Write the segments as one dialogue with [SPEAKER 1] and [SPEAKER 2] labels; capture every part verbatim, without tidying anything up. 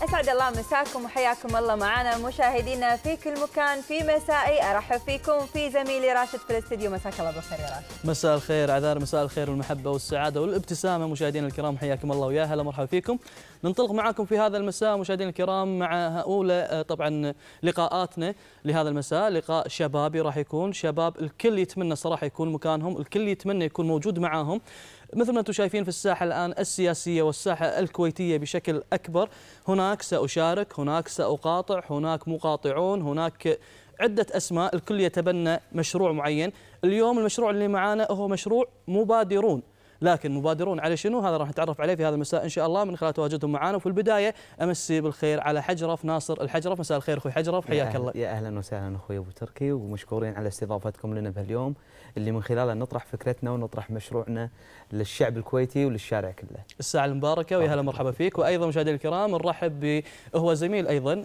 [SPEAKER 1] أسعد الله مساكم وحياكم الله معنا مشاهدينا في كل مكان في مسائي. أرحب فيكم في زميلي راشد في الاستديو. مساك الله بالخير يا راشد.
[SPEAKER 2] مساء الخير عذار، مساء الخير والمحبة والسعادة والابتسامة مشاهدينا الكرام، حياكم الله ويا هلا مرحبا فيكم. ننطلق معكم في هذا المساء مشاهدينا الكرام مع أولى طبعا لقاءاتنا لهذا المساء، لقاء شبابي راح يكون شباب الكل يتمنى صراحة يكون مكانهم، الكل يتمنى يكون موجود معاهم. مثل ما انتم شايفين في الساحة الآن السياسية والساحة الكويتية بشكل أكبر، هناك سأشارك، هناك سأقاطع، هناك مقاطعون، هناك عدة أسماء، الكل يتبنى مشروع معين. اليوم المشروع اللي معانا هو مشروع مبادرون، لكن مبادرون على شنو؟ هذا راح نتعرف عليه في هذا المساء إن شاء الله من خلال تواجدهم معنا. وفي البداية أمسي بالخير على حجرف ناصر الحجرف. مساء الخير أخوي حجرف، حياك الله.
[SPEAKER 3] يا أهلا وسهلا أخوي أبو تركي، ومشكورين على استضافتكم لنا بهاليوم اللي من خلاله نطرح فكرتنا ونطرح مشروعنا للشعب الكويتي وللشارع كله.
[SPEAKER 2] الساعة المباركة ويا هلا مرحبا فيك. وأيضا مشاهدينا الكرام نرحب ب هو زميل أيضا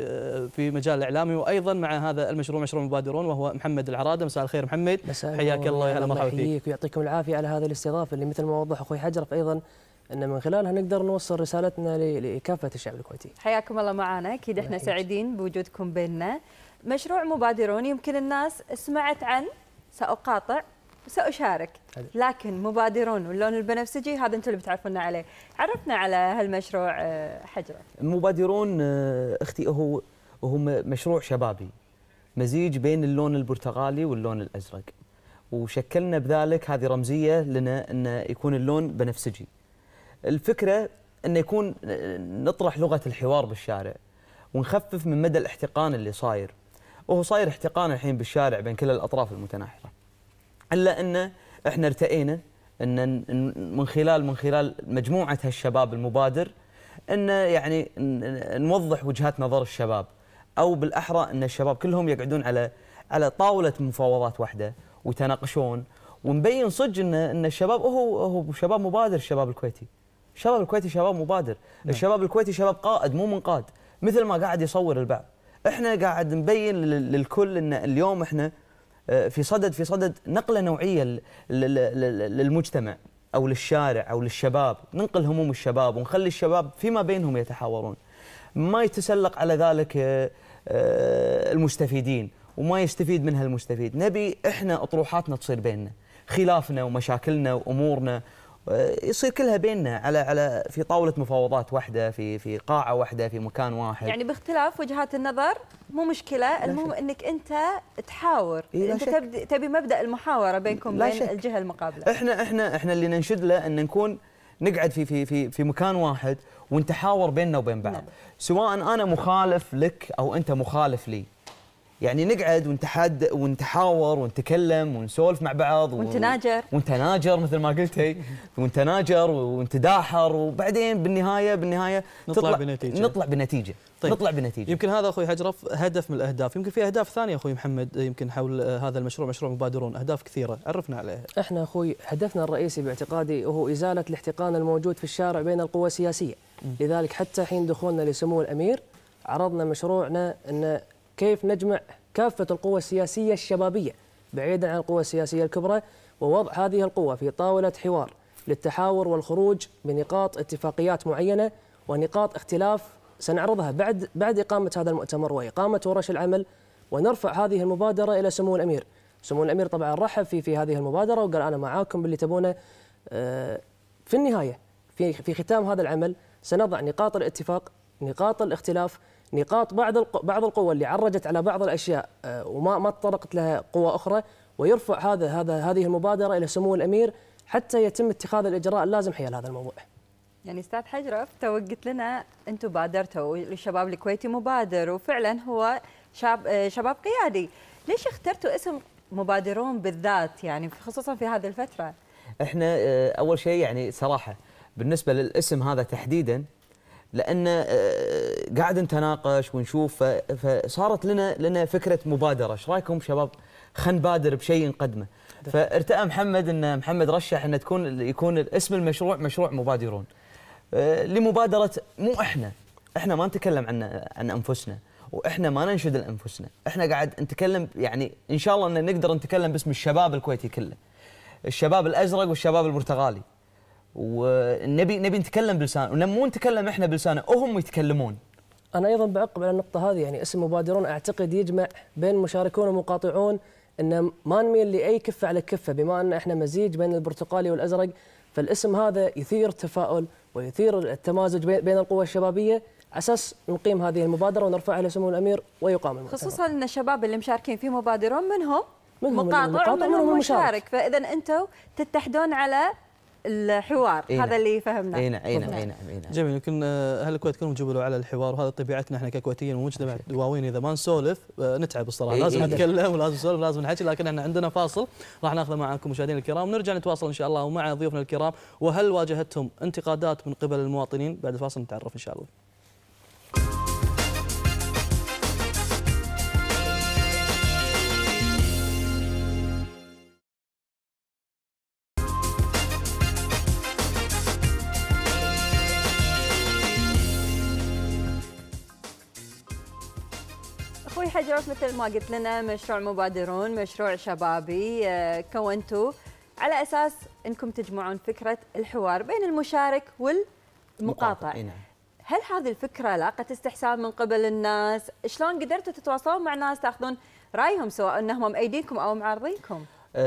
[SPEAKER 2] في مجال الإعلامي وأيضا مع هذا المشروع مشروع مبادرون، وهو محمد العرادة. مساء الخير محمد، حياك الله ويا هلا مرحبا فيك.
[SPEAKER 4] ويعطيكم العافية على هذه الاستضافة اللي مثل ما وضح أخوي حجرف أيضا أن من خلالها نقدر نوصل رسالتنا لكافة الشعب الكويتي.
[SPEAKER 1] حياكم الله معنا، أكيد احنا سعيدين بوجودكم بيننا. مشروع مبادرون يمكن الناس سمعت عن سأقاطع وسأشارك، لكن مبادرون واللون البنفسجي هذا انتم اللي بتعرفونا عليه. عرفنا على هالمشروع حجرة.
[SPEAKER 3] مبادرون اختي هو هو مشروع شبابي مزيج بين اللون البرتقالي واللون الازرق، وشكلنا بذلك هذه رمزيه لنا ان يكون اللون بنفسجي. الفكره انه يكون نطرح لغه الحوار بالشارع ونخفف من مدى الاحتقان اللي صاير، وهو صاير احتقان الحين بالشارع بين كل الاطراف المتناحره. الا ان احنا ارتئينا ان من خلال من خلال مجموعه هالشباب المبادر ان يعني نوضح وجهات نظر الشباب، او بالاحرى ان الشباب كلهم يقعدون على على طاوله مفاوضات واحده ويتناقشون، ونبين صدق ان ان الشباب هو هو شباب مبادر. الشباب الكويتي الشباب الكويتي شباب مبادر، نعم. الشباب الكويتي شباب قائد مو منقاد مثل ما قاعد يصور البعض. احنا قاعد نبين للكل ان اليوم احنا في صدد في صدد نقله نوعيه للمجتمع او للشارع او للشباب، ننقل هموم الشباب ونخلي الشباب فيما بينهم يتحاورون، ما يتسلق على ذلك المستفيدين وما يستفيد منها المستفيد. نبي احنا اطروحاتنا تصير بيننا، خلافنا ومشاكلنا وامورنا يصير كلها بيننا على على في طاوله مفاوضات واحده، في في قاعه واحده، في مكان واحد.
[SPEAKER 1] يعني باختلاف وجهات النظر مو مشكله، المهم انك انت تحاور،
[SPEAKER 3] إيه
[SPEAKER 1] انت تبدي تبي مبدا المحاوره بينكم بين شك. الجهه المقابله.
[SPEAKER 3] احنا احنا احنا اللي ننشد له ان نكون نقعد في في في في مكان واحد ونتحاور بيننا وبين بعض، نعم. سواء انا مخالف لك او انت مخالف لي، يعني نقعد ونتحد ونتحاور ونتكلم ونسولف مع بعض
[SPEAKER 1] ونتناجر
[SPEAKER 3] ونتناجر مثل ما قلتي ونتناجر ونتداحر، وبعدين بالنهايه بالنهايه
[SPEAKER 2] نطلع بنتيجه
[SPEAKER 3] نطلع بنتيجه
[SPEAKER 2] طيب.
[SPEAKER 3] نطلع بنتيجه.
[SPEAKER 2] يمكن هذا اخوي حجرف هدف من الاهداف، يمكن في اهداف ثانيه اخوي محمد يمكن حول هذا المشروع مشروع مبادرون، اهداف كثيره عرفنا عليها.
[SPEAKER 4] احنا اخوي هدفنا الرئيسي باعتقادي هو ازاله الاحتقان الموجود في الشارع بين القوى السياسيه، م. لذلك حتى حين دخولنا لسمو الامير عرضنا مشروعنا ان كيف نجمع كافة القوى السياسية الشبابية بعيدا عن القوى السياسية الكبرى، ووضع هذه القوى في طاولة حوار للتحاور والخروج بنقاط اتفاقيات معينة ونقاط اختلاف سنعرضها بعد بعد إقامة هذا المؤتمر وإقامة ورش العمل، ونرفع هذه المبادرة إلى سمو الأمير. سمو الأمير طبعا رحب في في هذه المبادرة وقال أنا معاكم باللي تبونه. في النهاية في في ختام هذا العمل سنضع نقاط الاتفاق، نقاط الاختلاف، نقاط بعض بعض القوى اللي عرجت على بعض الاشياء وما ما تطرقت لها قوى اخرى، ويرفع هذا هذا هذه المبادره الى سمو الامير حتى يتم اتخاذ الاجراء اللازم حيال هذا الموضوع.
[SPEAKER 1] يعني استاذ حجرف تو قلت لنا انتم بادرتوا الشباب الكويتي مبادر، وفعلا هو شاب شباب قيادي، ليش اخترتوا اسم مبادرون بالذات يعني خصوصا في هذه الفتره؟
[SPEAKER 3] احنا اول شيء يعني صراحه بالنسبه للاسم هذا تحديدا، لأن قاعد نتناقش ونشوف فصارت لنا لنا فكرة مبادرة، ايش رايكم شباب خلينا نبادر بشيء نقدمه؟ فارتأى محمد ان محمد رشح ان تكون يكون اسم المشروع مشروع مبادرون لمبادرة، مو احنا احنا ما نتكلم عن عن انفسنا واحنا ما ننشد لانفسنا، احنا قاعد نتكلم يعني ان شاء الله ان نقدر نتكلم باسم الشباب الكويتي كله، الشباب الازرق والشباب البرتغالي، ونبي نبي نتكلم بلسان، ولما مو نتكلم احنا بلسانه وهم يتكلمون،
[SPEAKER 4] انا ايضا بعقب على النقطه هذه، يعني اسم مبادرون اعتقد يجمع بين مشاركون ومقاطعون، ان ما نميل لاي كفه على كفه، بما ان احنا مزيج بين البرتقالي والازرق، فالاسم هذا يثير التفاؤل ويثير التمازج بين القوى الشبابيه، اساس نقيم هذه المبادره ونرفعها لسمو الامير ويقام المؤتمر.
[SPEAKER 1] خصوصا ان الشباب اللي مشاركين في مبادرون منهم
[SPEAKER 4] منهم
[SPEAKER 1] مقاطع ومنهم مشارك، فاذا انتم تتحدون على الحوار.
[SPEAKER 3] إينا.
[SPEAKER 1] هذا اللي فهمناه.
[SPEAKER 3] اي نعم اي نعم اي نعم.
[SPEAKER 2] جميل. يمكن اهل الكويت كلهم يجيبوا على الحوار، وهذا طبيعتنا احنا ككويتيين ومجتمع دواوين، اذا ما نسولف نتعب الصراحه.
[SPEAKER 3] إيه
[SPEAKER 2] لازم
[SPEAKER 3] إيه
[SPEAKER 2] نتكلم ولازم نسولف ولازم نحكي، لكن احنا عندنا فاصل راح ناخذه معكم مشاهدينا الكرام، نرجع نتواصل ان شاء الله ومع ضيوفنا الكرام، وهل واجهتهم انتقادات من قبل المواطنين؟ بعد الفاصل نتعرف ان شاء الله.
[SPEAKER 1] اخوي حجروف، مثل ما قلت لنا مشروع مبادرون مشروع شبابي كونتوا على اساس انكم تجمعون فكره الحوار بين المشارك والمقاطع. هل هذه الفكره لاقت استحسان من قبل الناس؟ شلون قدرتوا تتواصلون مع الناس تاخذون رايهم، سواء انهم مأيدينكم او معارضينكم؟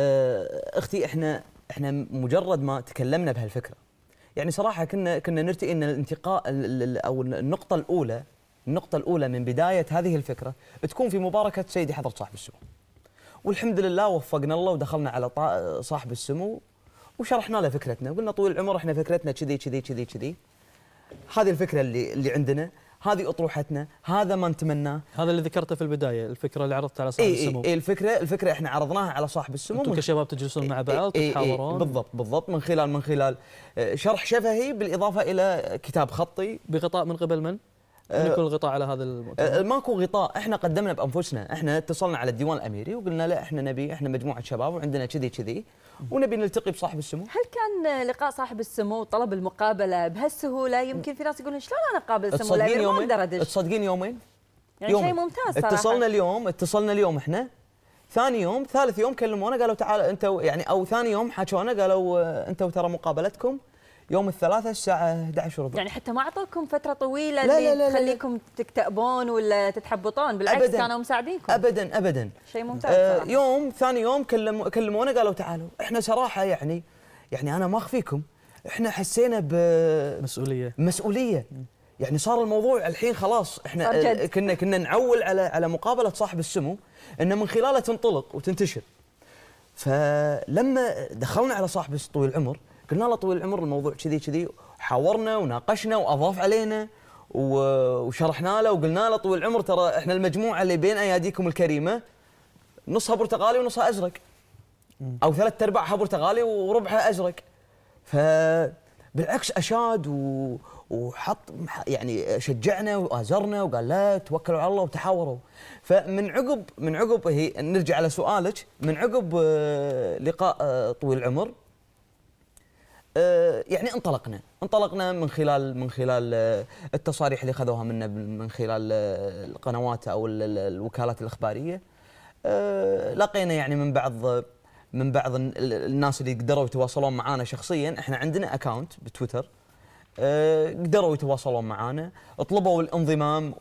[SPEAKER 3] اختي احنا احنا مجرد ما تكلمنا بهالفكره، يعني صراحه كنا كنا نرتئي ان الانتقاء او النقطه الاولى النقطة الأولى من بداية هذه الفكرة تكون في مباركة سيدي حضرة صاحب السمو. والحمد لله وفقنا الله ودخلنا على صاحب السمو وشرحنا له فكرتنا، وقلنا طويل العمر احنا فكرتنا كذي كذي كذي كذي. هذه الفكرة اللي اللي عندنا، هذه أطروحتنا، هذا ما نتمناه.
[SPEAKER 2] هذا اللي ذكرته في البداية، الفكرة اللي عرضتها على صاحب
[SPEAKER 3] إيه
[SPEAKER 2] السمو.
[SPEAKER 3] إيه الفكرة الفكرة احنا عرضناها على صاحب السمو.
[SPEAKER 2] انتم كشباب تجلسون مع بعض
[SPEAKER 3] إيه
[SPEAKER 2] تتحاورون.
[SPEAKER 3] إيه بالضبط بالضبط من خلال من خلال شرح شفهي بالإضافة إلى كتاب خطي.
[SPEAKER 2] بغطاء من قبل من؟ من يكون الغطاء على هذا المؤتمر؟
[SPEAKER 3] ماكو غطاء، احنا قدمنا بانفسنا، احنا اتصلنا على الديوان الاميري وقلنا لا احنا نبي، احنا مجموعه شباب وعندنا كذي كذي ونبي نلتقي بصاحب السمو.
[SPEAKER 1] هل كان لقاء صاحب السمو طلب المقابله بهالسهوله؟ يمكن في ناس يقولون شلون انا اقابل السمو الامير ما اقدر ادش.
[SPEAKER 3] تصدقين يومين؟
[SPEAKER 1] يعني شيء ممتاز صراحه.
[SPEAKER 3] اتصلنا اليوم اتصلنا اليوم احنا، ثاني يوم ثالث يوم كلمونا قالوا تعال انت، يعني او ثاني يوم حكونا قالوا انتوا ترى مقابلتكم يوم الثلاثاء الساعة إحدى عشر وربع.
[SPEAKER 1] يعني حتى ما أعطوكم فترة طويلة لا اللي لا لا تخليكم لا لا. تكتئبون ولا تتحبطون، بالعكس أبداً كانوا مساعدينكم.
[SPEAKER 3] أبداً أبداً
[SPEAKER 1] شيء ممتاز.
[SPEAKER 3] آه يوم ثاني يوم كلموا كلمونا قالوا تعالوا، إحنا صراحة يعني يعني أنا ما أخفيكم إحنا حسينا
[SPEAKER 2] بمسؤولية
[SPEAKER 3] مسؤولية. يعني صار الموضوع الحين خلاص إحنا كنا كنا نعول على على مقابلة صاحب السمو إن من خلاله تنطلق وتنتشر. فلما دخلنا على صاحب طويل العمر قلنا له طويل العمر الموضوع كذي كذي، حاورنا وناقشنا واضاف علينا وشرحنا له وقلنا له طويل العمر ترى احنا المجموعه اللي بين اياديكم الكريمه نصها برتقالي ونصها ازرق، او ثلاث ارباعها برتقالي وربعها ازرق. فبالعكس اشاد وحط يعني شجعنا وازرنا وقال لا توكلوا على الله وتحاوروا. فمن عقب من عقب هي نرجع على سؤالك، من عقب لقاء طويل العمر يعني انطلقنا انطلقنا من خلال من خلال التصاريح اللي اخذوها منا من خلال القنوات او الوكالات الاخباريه. لقينا يعني من بعض من بعض الناس اللي قدروا يتواصلون معنا شخصيا، احنا عندنا اكاونت بتويتر قدروا يتواصلون معنا، طلبوا الانضمام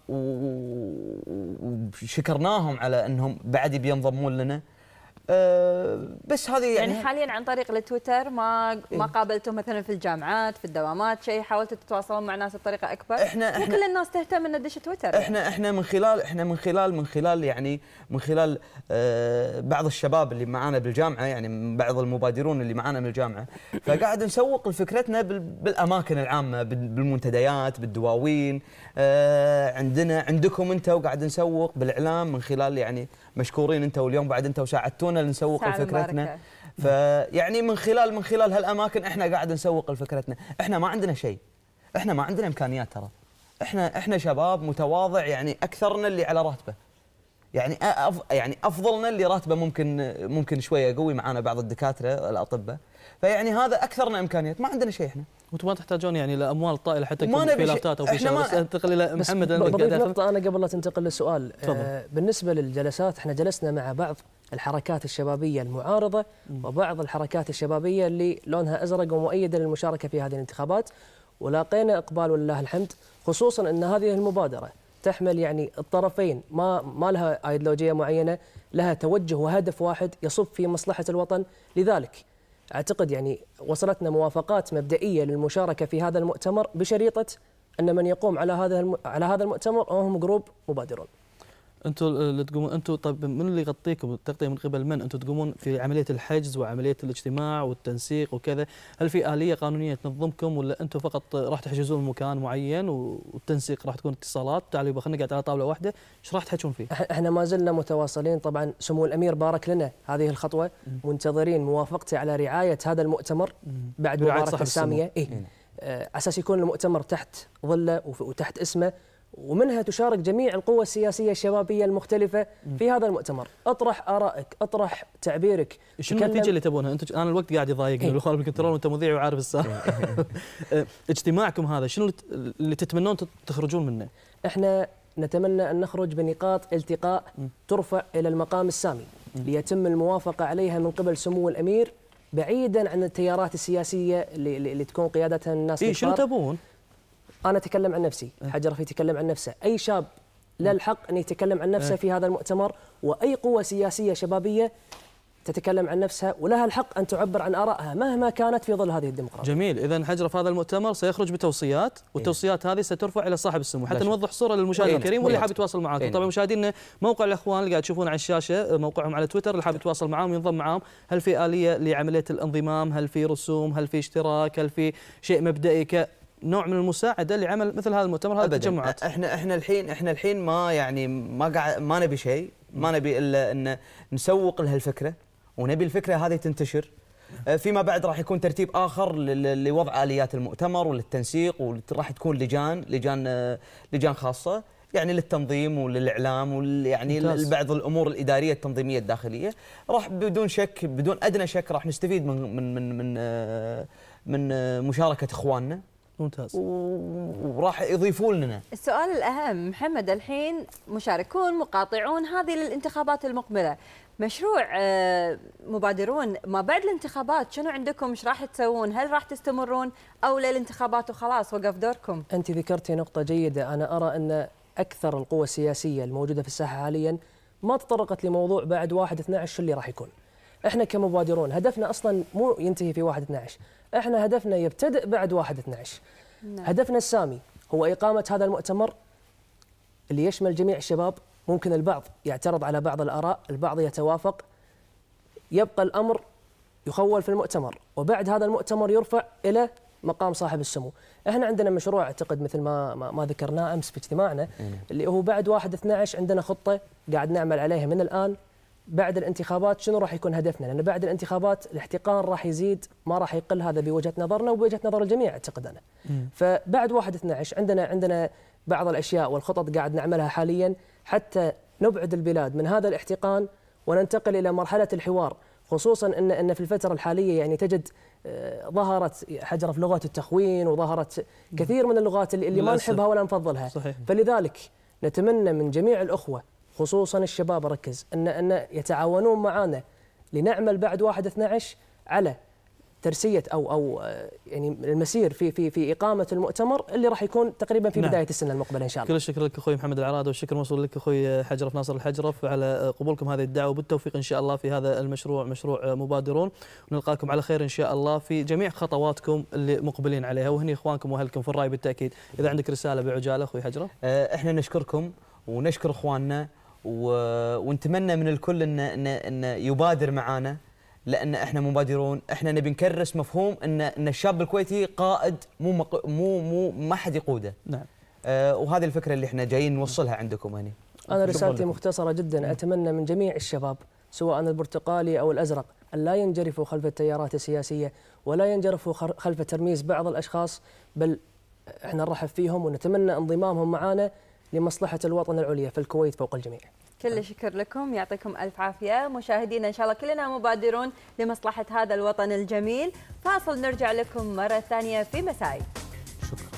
[SPEAKER 3] وشكرناهم على انهم بعد بينضمون لنا. أه بس هذه يعني,
[SPEAKER 1] يعني حاليا عن طريق التويتر ما ما قابلتم مثلا في الجامعات في الدوامات شيء، حاولتوا تتواصلون مع ناس بطريقه اكبر؟
[SPEAKER 3] احنا احنا
[SPEAKER 1] كل الناس تهتم ان تدش تويتر.
[SPEAKER 3] احنا يعني. احنا من خلال احنا من خلال من خلال يعني من خلال أه بعض الشباب اللي معانا بالجامعه، يعني من بعض المبادرون اللي معانا من الجامعه، فقاعد نسوق لفكرتنا بالاماكن العامه، بالمنتديات، بالدواوين. أه عندنا عندكم انت وقاعد نسوق بالاعلام من خلال، يعني مشكورين انت واليوم بعد انت وساعدتونا لنسوق لفكرتنا. فيعني من خلال من خلال هالاماكن احنا قاعد نسوق لفكرتنا. احنا ما عندنا شيء، احنا ما عندنا امكانيات ترى، احنا احنا شباب متواضع، يعني اكثرنا اللي على راتبه، يعني أف يعني افضلنا اللي راتبه ممكن ممكن شويه قوي، معانا بعض الدكاتره الاطباء، فيعني هذا اكثرنا امكانيات، ما عندنا شيء احنا.
[SPEAKER 2] وانتم ما تحتاجون يعني لاموال طائله حتى يكون في لافتات او في شيء. بس انتقل الى محمد.
[SPEAKER 4] بضيف نقطه انا قبل لا تنتقل للسؤال. آه بالنسبه للجلسات، احنا جلسنا مع بعض الحركات الشبابيه المعارضه م. وبعض الحركات الشبابيه اللي لونها ازرق ومؤيده للمشاركه في هذه الانتخابات، ولاقينا اقبال ولله الحمد، خصوصا ان هذه المبادره تحمل يعني الطرفين ما ما لها ايديولوجيه معينه، لها توجه وهدف واحد يصب في مصلحه الوطن. لذلك اعتقد يعني وصلتنا موافقات مبدئيه للمشاركه في هذا المؤتمر بشريطه ان من يقوم على هذا الم... على هذا المؤتمر هم جروب مبادرون.
[SPEAKER 2] انتم اللي تقومون، انتم طيب من اللي يغطيكم التغطيه من قبل من؟ انتم تقومون في عمليه الحجز وعمليه الاجتماع والتنسيق وكذا، هل في اليه قانونيه تنظمكم ولا انتم فقط راح تحجزون مكان معين والتنسيق راح تكون اتصالات تعالوا يبقى خلينا نقعد على طاوله واحده، ايش راح تحكون فيه؟
[SPEAKER 4] احنا ما زلنا متواصلين، طبعا سمو الامير بارك لنا هذه الخطوه، منتظرين موافقته على رعايه هذا المؤتمر بعد مباركه الساميه، اي على اساس يكون المؤتمر تحت ظله وتحت اسمه، ومنها تشارك جميع القوى السياسيه الشبابيه المختلفه في هذا المؤتمر. اطرح ارائك، اطرح تعبيرك.
[SPEAKER 2] شنو النتيجه اللي تبونها؟ انتم انا الوقت قاعد يضايقني بالخارج بالكنترول وانت مذيع وعارف السالفه. اجتماعكم هذا شنو اللي تتمنون تخرجون منه؟
[SPEAKER 4] احنا نتمنى ان نخرج بنقاط التقاء ترفع الى المقام السامي ليتم الموافقه عليها من قبل سمو الامير، بعيدا عن التيارات السياسيه اللي, اللي تكون قيادتها الناس.
[SPEAKER 2] إيه شنو تبون؟
[SPEAKER 4] أنا أتكلم عن نفسي، حجرف يتكلم عن نفسه، أي شاب له الحق أن يتكلم عن نفسه في هذا المؤتمر، وأي قوة سياسية شبابية تتكلم عن نفسها ولها الحق أن تعبر عن آرائها مهما كانت في ظل هذه الديمقراطية.
[SPEAKER 2] جميل، إذا حجرف هذا المؤتمر سيخرج بتوصيات، والتوصيات هذه سترفع إلى صاحب السمو حتى نوضح صورة للمشاهد الكريم واللي حاب يتواصل معاكم. طبعا مشاهدينا موقع الأخوان اللي قاعد تشوفونه على الشاشة موقعهم على تويتر، اللي حاب يتواصل معاهم ينضم معاهم. هل في آلية لعملية الانضمام؟ هل في رسوم؟ هل في اشتراك؟ هل في شيء مبدئي ك نوع من المساعده لعمل مثل هذا المؤتمر، هذه التجمعات؟
[SPEAKER 3] احنا احنا الحين احنا الحين ما يعني ما قاعد ما نبي شيء، ما نبي الا ان نسوق لها الفكره، ونبي الفكره هذه تنتشر. فيما بعد راح يكون ترتيب اخر لوضع اليات المؤتمر وللتنسيق، وراح تكون لجان لجان لجان خاصه يعني للتنظيم وللاعلام ويعني لبعض الامور الاداريه التنظيميه الداخليه. راح بدون شك بدون ادنى شك راح نستفيد من من من من, من مشاركه اخواننا.
[SPEAKER 2] ممتاز.
[SPEAKER 3] وراح يضيفون لنا.
[SPEAKER 1] السؤال الأهم محمد، الحين مشاركون مقاطعون هذه للانتخابات المقبلة، مشروع مبادرون ما بعد الانتخابات شنو عندكم؟ ايش راح تسوون؟ هل راح تستمرون أو للانتخابات وخلاص وقف دوركم؟
[SPEAKER 4] أنت ذكرتي نقطة جيدة، أنا أرى أن أكثر القوى السياسية الموجودة في الساحة حاليا ما تطرقت لموضوع بعد واحد اثني عشر شو اللي راح يكون. احنا كمبادرون هدفنا اصلا مو ينتهي في واحد اثني عشر، احنا هدفنا يبتدئ بعد واحد اثني عشر. نعم. هدفنا السامي هو إقامة هذا المؤتمر اللي يشمل جميع الشباب. ممكن البعض يعترض على بعض الآراء، البعض يتوافق، يبقى الأمر يخول في المؤتمر، وبعد هذا المؤتمر يرفع إلى مقام صاحب السمو. احنا عندنا مشروع اعتقد مثل ما ما, ما ذكرناه امس في اجتماعنا اللي هو بعد واحد اثني عشر عندنا خطة قاعد نعمل عليها من الآن. بعد الانتخابات شنو راح يكون هدفنا؟ لأن بعد الانتخابات الاحتقان راح يزيد ما راح يقل، هذا بوجهة نظرنا وبوجهة نظر الجميع اعتقد أنا. مم. فبعد واحد اثني عشر عندنا عندنا بعض الأشياء والخطط قاعد نعملها حاليا حتى نبعد البلاد من هذا الاحتقان وننتقل إلى مرحلة الحوار، خصوصا ان ان في الفترة الحالية يعني تجد ظهرت حجر في لغة التخوين، وظهرت كثير من اللغات اللي, اللي ما نحبها ولا نفضلها. صحيح. فلذلك نتمنى من جميع الأخوة خصوصا الشباب أركز أن أن يتعاونون معنا لنعمل بعد واحد اثني عشر على ترسية أو أو يعني المسير في في في إقامة المؤتمر اللي راح يكون تقريبا في نعم. بداية السنة المقبلة إن شاء الله.
[SPEAKER 2] كل الشكر لك أخوي محمد العرادة، والشكر موصول لك أخوي حجرف ناصر الحجرف على قبولكم هذه الدعوة، وبالتوفيق إن شاء الله في هذا المشروع مشروع مبادرون، ونلقاكم على خير إن شاء الله في جميع خطواتكم اللي مقبلين عليها، وهني إخوانكم وأهلكم في الراي بالتأكيد. إذا عندك رسالة بعجالة أخوي حجرف.
[SPEAKER 3] إحنا نشكركم ونشكر إخواننا و... ونتمنى من الكل ان ان ان يبادر معنا، لان احنا مبادرون. احنا نبي نكرس مفهوم ان ان الشاب الكويتي قائد، مو مق... مو مو ما حد يقوده. نعم. آه وهذه الفكره اللي احنا جايين نوصلها عندكم هنا.
[SPEAKER 4] انا رسالتي مختصره جدا، م. اتمنى من جميع الشباب سواء البرتقالي او الازرق ان لا ينجرفوا خلف التيارات السياسيه ولا ينجرفوا خلف ترميز بعض الاشخاص، بل احنا نرحب فيهم ونتمنى انضمامهم معنا لمصلحة الوطن العليا في الكويت فوق الجميع.
[SPEAKER 1] كل شكر لكم، يعطيكم ألف عافية مشاهدينا، إن شاء الله كلنا مبادرون لمصلحة هذا الوطن الجميل. فاصل نرجع لكم مرة ثانية في مساي.
[SPEAKER 3] شكرا.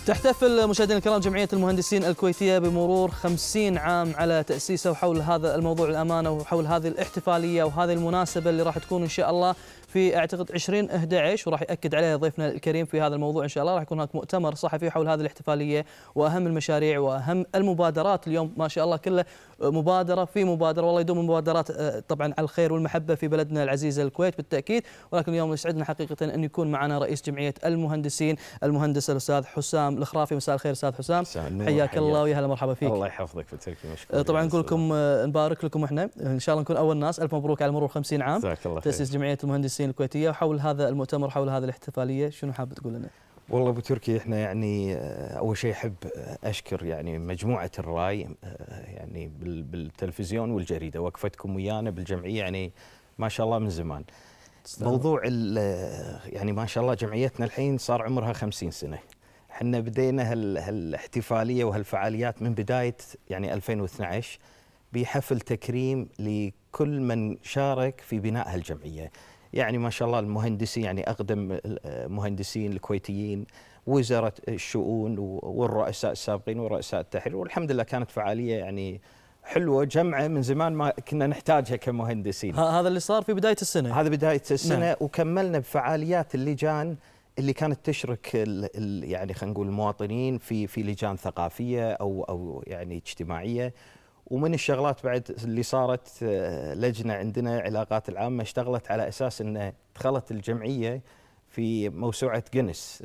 [SPEAKER 2] تحتفل مشاهدينا الكرام جمعية المهندسين الكويتية بمرور خمسين عام على تأسيسها، وحول هذا الموضوع الأمانة وحول هذه الاحتفالية وهذه المناسبة اللي راح تكون إن شاء الله في اعتقد عشرين أحد عشر، وراح ياكد عليها ضيفنا الكريم في هذا الموضوع ان شاء الله. راح يكون هناك مؤتمر صحفي حول هذه الاحتفاليه واهم المشاريع واهم المبادرات. اليوم ما شاء الله كله مبادره في مبادره، والله يدوم المبادرات طبعا على الخير والمحبه في بلدنا العزيزه الكويت بالتاكيد. ولكن اليوم يسعدنا حقيقه ان يكون معنا رئيس جمعيه المهندسين المهندس الاستاذ حسام الخرافي. مساء الخير استاذ حسام، حياك الله ويا هلا مرحبا فيك.
[SPEAKER 5] الله يحفظك بتركي، مشكور.
[SPEAKER 2] طبعا نقول لكم نبارك لكم احنا ان شاء الله نكون اول ناس. الف مبروك على مرور خمسين عام تاسيس جمعيه المهندسين الكويتيه. وحول هذا المؤتمر حول هذه الاحتفاليه شنو حاب تقول لنا؟
[SPEAKER 5] والله ابو تركي احنا يعني اول شيء احب اشكر يعني مجموعه الراي يعني بالتلفزيون والجريده، وقفتكم ويانا بالجمعيه يعني ما شاء الله من زمان. موضوع يعني ما شاء الله جمعيتنا الحين صار عمرها خمسين سنه. احنا بدينا هالاحتفاليه وهالفعاليات من بدايه يعني ألفين واثني عشر بحفل تكريم لكل من شارك في بناء هالجمعيه. يعني ما شاء الله المهندسين يعني أقدم مهندسين الكويتيين، وزارة الشؤون والرؤساء السابقين ورؤساء التحرير، والحمد لله كانت فعالية يعني حلوة، جمعة من زمان ما كنا نحتاجها كمهندسين.
[SPEAKER 2] هذا اللي صار في بداية السنة.
[SPEAKER 5] هذا بداية السنة. نعم. وكملنا بفعاليات اللجان اللي كانت تشرك ال ال يعني خلينا نقول المواطنين في في لجان ثقافية أو أو يعني اجتماعية. ومن الشغلات بعد اللي صارت لجنة عندنا علاقات العامة اشتغلت على أساس أن دخلت الجمعية في موسوعة جينيس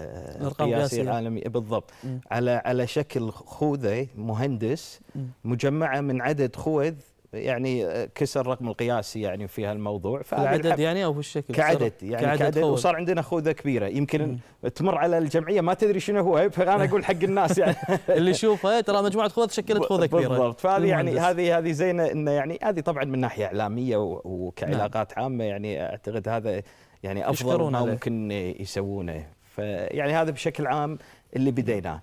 [SPEAKER 5] القياسي العالمي بالضبط، م. على على شكل خوذة مهندس م. مجمعة من عدد خوذ يعني كسر الرقم القياسي يعني في هالموضوع.
[SPEAKER 2] العدد يعني او في الشكل
[SPEAKER 5] كعدد يعني كعدد, كعدد وصار عندنا خوذه كبيره يمكن م. تمر على الجمعيه ما تدري شنو هو، فانا اقول حق الناس يعني
[SPEAKER 2] اللي يشوفها ترى مجموعه خوذ شكلت خوذه كبيره
[SPEAKER 5] بالضبط. فهذه يعني هذه هذه زينه انه يعني هذه طبعا من ناحيه اعلاميه وكعلاقات نعم. عامه يعني اعتقد هذا يعني افضل ما ممكن يسوونه. فيعني هذا بشكل عام اللي بديناه.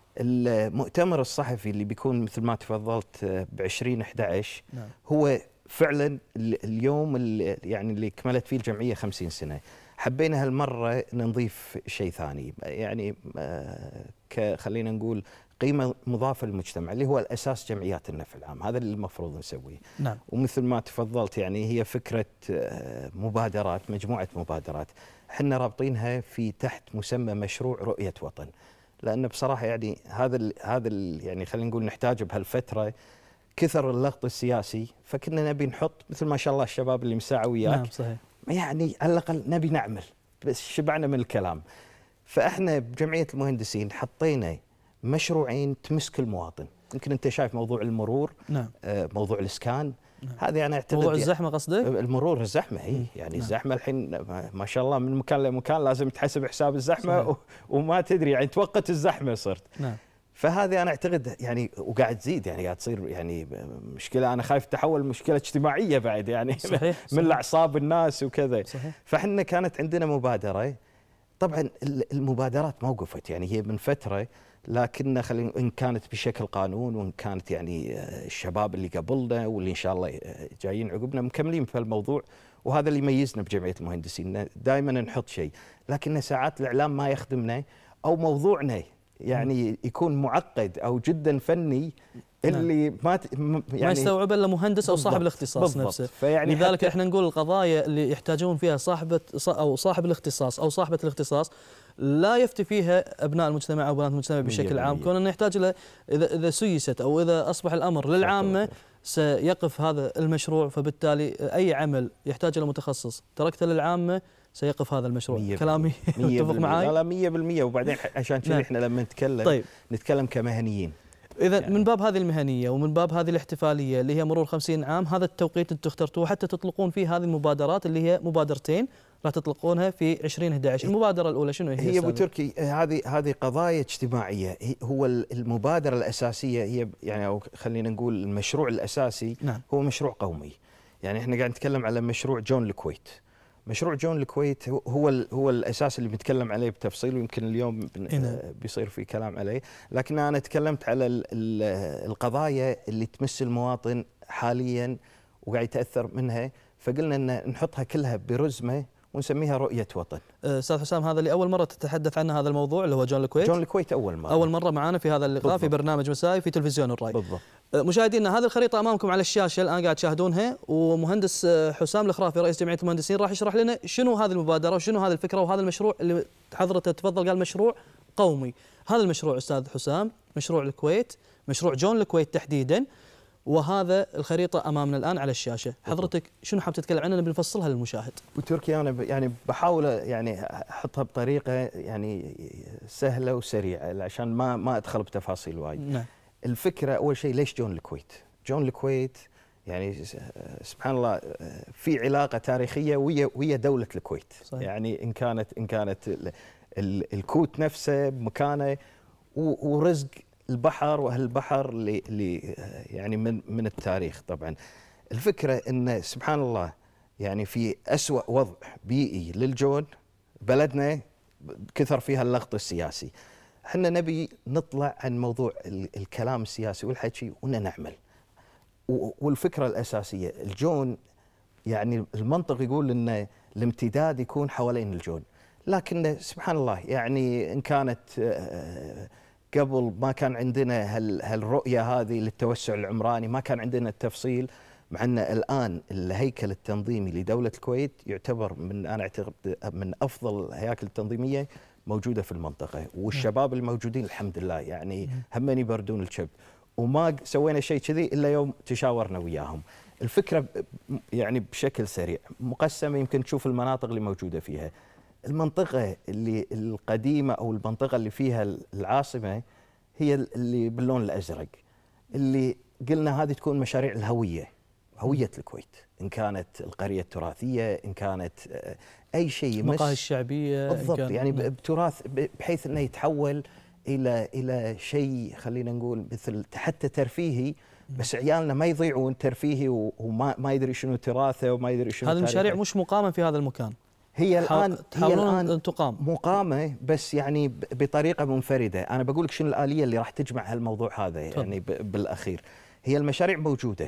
[SPEAKER 5] المؤتمر الصحفي اللي بيكون مثل ما تفضلت ب عشرين أحد عشر نعم. هو فعلا اليوم اللي يعني اللي كملت فيه الجمعيه خمسين سنه. حبينا هالمره نضيف شيء ثاني يعني خلينا نقول قيمه مضافه للمجتمع اللي هو الاساس جمعيات النفع العام. هذا اللي المفروض نسويه نعم. ومثل ما تفضلت يعني هي فكره مبادرات، مجموعه مبادرات احنا رابطينها في تحت مسمى مشروع رؤيه وطن، لأن بصراحة يعني هذا ال هذا ال يعني خلينا نقول نحتاجه بهالفترة. كثر اللغط السياسي، فكنا نبي نحط مثل ما شاء الله الشباب اللي مساعة وياك
[SPEAKER 2] نعم صحيح.
[SPEAKER 5] يعني على الأقل نبي نعمل، بس شبعنا من الكلام. فإحنا بجمعية المهندسين حطينا مشروعين تمس كل مواطن. يمكن أنت شايف موضوع المرور نعم. آه موضوع الإسكان نعم. هذه أنا أعتقد
[SPEAKER 2] موضوع الزحمة قصدك؟
[SPEAKER 5] المرور الزحمة هي يعني نعم. الزحمة الحين ما شاء الله من مكان لمكان لازم تحسب حساب الزحمة صحيح. وما تدري يعني توقت الزحمة صرت نعم. فهذه أنا أعتقد يعني وقاعد تزيد يعني قاعد تصير يعني مشكلة. أنا خايف تحول مشكلة اجتماعية بعد يعني صحيح. من صحيح. أعصاب الناس وكذا. فإحنا كانت عندنا مبادرة. طبعا المبادرات ما وقفت يعني هي من فترة، لكن خلينا إن كانت بشكل قانون وإن كانت يعني الشباب اللي قبلنا واللي إن شاء الله جايين عقبنا مكملين في الموضوع. وهذا اللي يميزنا بجمعية المهندسين، دائما نحط شيء لكن ساعات الإعلام ما يخدمنا أو موضوعنا يعني يكون معقد أو جدا فني اللي ما يعني
[SPEAKER 2] ما يستوعب الا مهندس او صاحب الاختصاص بالضبط. نفسه. فيعني لذلك احنا نقول القضايا اللي يحتاجون فيها صاحبه او صاحب الاختصاص او صاحبه الاختصاص لا يفتي فيها ابناء المجتمع او بنات المجتمع بشكل عام، كون انه يحتاج له اذا اذا سيست او اذا اصبح الامر للعامه سيقف هذا المشروع. فبالتالي اي عمل يحتاج له متخصص تركته للعامه سيقف هذا المشروع. كلامي متفق معي؟
[SPEAKER 5] لا لا مية بالمية. وبعدين عشان كذا احنا لما نتكلم طيب. نتكلم كمهنيين.
[SPEAKER 2] إذا يعني من باب هذه المهنية ومن باب هذه الاحتفالية اللي هي مرور خمسين عام، هذا التوقيت أنتم اخترتوه حتى تطلقون فيه هذه المبادرات اللي هي مبادرتين راح تطلقونها في عشرين أحد عشر. المبادرة الأولى شنو هي؟
[SPEAKER 5] هي أبو تركي هذه هذه قضايا اجتماعية. هو المبادرة الأساسية هي يعني أو خلينا نقول المشروع الأساسي نعم. هو مشروع قومي. يعني احنا قاعد نتكلم على مشروع جون الكويت. مشروع جون الكويت هو هو الاساس اللي بنتكلم عليه بتفصيل، ويمكن اليوم بيصير في كلام عليه، لكن انا تكلمت على القضايا اللي تمس المواطن حاليا وقاعد يتاثر منها، فقلنا ان نحطها كلها برزمه ونسميها رؤيه وطن.
[SPEAKER 2] استاذ حسام، هذا اللي اول مره تتحدث عنه هذا الموضوع اللي هو جون الكويت.
[SPEAKER 5] جون الكويت اول مره
[SPEAKER 2] اول مره معانا في هذا اللقاء بالضبط. في برنامج مسائي في تلفزيون الراي.
[SPEAKER 5] بالضبط.
[SPEAKER 2] مشاهدينا، هذه الخريطه امامكم على الشاشه الان قاعد تشاهدونها، ومهندس حسام الخرافي رئيس جمعيه المهندسين راح يشرح لنا شنو هذه المبادره وشنو هذه الفكره وهذا المشروع اللي حضرته تفضل قال مشروع قومي. هذا المشروع استاذ حسام مشروع الكويت، مشروع جون الكويت تحديدا، وهذا الخريطه امامنا الان على الشاشه. حضرتك شنو حاب تتكلم عنها بنفصلها للمشاهد؟
[SPEAKER 5] وتركي انا يعني بحاول يعني احطها بطريقه يعني سهله وسريعه عشان ما ما ادخل بتفاصيل وايد.
[SPEAKER 2] نعم.
[SPEAKER 5] الفكره اول شيء ليش جون الكويت؟ جون الكويت يعني سبحان الله في علاقه تاريخيه ويا ويا دوله الكويت. صحيح. يعني ان كانت ان كانت ال ال الكوت نفسه بمكانه ورزق البحر واهل البحر اللي يعني من من التاريخ. طبعا الفكره ان سبحان الله يعني في أسوأ وضع بيئي للجون بلدنا كثر فيها اللغط السياسي. احنا نبي نطلع عن موضوع الكلام السياسي والحكي ونعمل. والفكره الاساسيه الجون يعني المنطق يقول ان الامتداد يكون حوالين الجون، لكن سبحان الله يعني ان كانت قبل ما كان عندنا هالرؤيه هذه للتوسع العمراني، ما كان عندنا التفصيل، مع ان الان الهيكل التنظيمي لدوله الكويت يعتبر من انا اعتقد من افضل الهياكل التنظيميه موجوده في المنطقه، والشباب الموجودين الحمد لله يعني هم يبردون الشب، وما سوينا شيء كذي الا يوم تشاورنا وياهم. الفكره يعني بشكل سريع مقسمه، يمكن تشوف المناطق اللي موجوده فيها. المنطقه اللي القديمه او المنطقه اللي فيها العاصمه هي اللي باللون الازرق، اللي قلنا هذه تكون مشاريع الهويه، هويه الكويت، ان كانت القريه التراثيه، ان كانت اي شيء
[SPEAKER 2] المقاهي الشعبيه
[SPEAKER 5] بالضبط، يعني بتراث بحيث انه يتحول الى الى شيء خلينا نقول مثل حتى ترفيهي، بس عيالنا ما يضيعون ترفيهي وما ما يدري شنو تراثه وما يدري شنو.
[SPEAKER 2] هذه المشاريع مش مقامه في هذا المكان،
[SPEAKER 5] هي الان هي الان
[SPEAKER 2] تقام
[SPEAKER 5] مقامه بس يعني بطريقه منفرده. انا بقول لك شنو الاليه اللي راح تجمع هالموضوع هذا يعني بالاخير. هي المشاريع موجوده